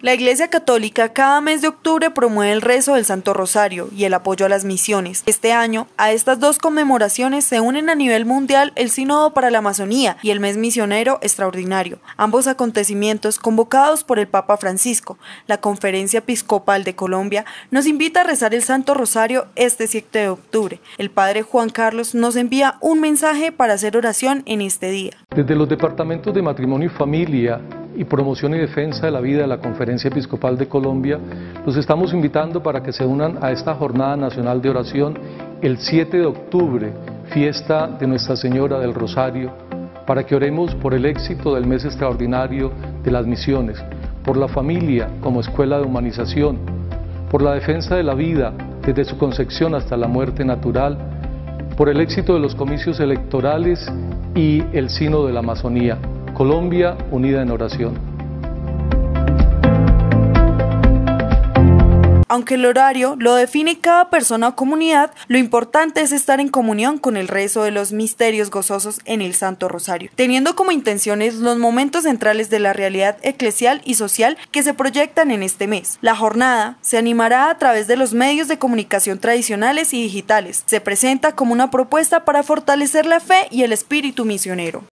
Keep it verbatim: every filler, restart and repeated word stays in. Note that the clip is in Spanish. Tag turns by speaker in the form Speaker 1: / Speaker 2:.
Speaker 1: La Iglesia Católica cada mes de octubre promueve el rezo del Santo Rosario y el apoyo a las misiones. Este año, a estas dos conmemoraciones se unen a nivel mundial el Sínodo para la Amazonía y el Mes Misionero Extraordinario, ambos acontecimientos convocados por el Papa Francisco. La Conferencia Episcopal de Colombia nos invita a rezar el Santo Rosario este siete de octubre. El Padre Juan Carlos nos envía un mensaje para hacer oración en este día.
Speaker 2: Desde los departamentos de Matrimonio y Familia y Promoción y Defensa de la Vida de la Conferencia Episcopal de Colombia, los estamos invitando para que se unan a esta Jornada Nacional de Oración el siete de octubre, fiesta de Nuestra Señora del Rosario, para que oremos por el éxito del mes extraordinario de las misiones, por la familia como escuela de humanización, por la defensa de la vida desde su concepción hasta la muerte natural, por el éxito de los comicios electorales y el Sínodo de la Amazonía. Colombia unida en oración.
Speaker 1: Aunque el horario lo define cada persona o comunidad, lo importante es estar en comunión con el rezo de los misterios gozosos en el Santo Rosario, teniendo como intenciones los momentos centrales de la realidad eclesial y social que se proyectan en este mes. La jornada se animará a través de los medios de comunicación tradicionales y digitales. Se presenta como una propuesta para fortalecer la fe y el espíritu misionero.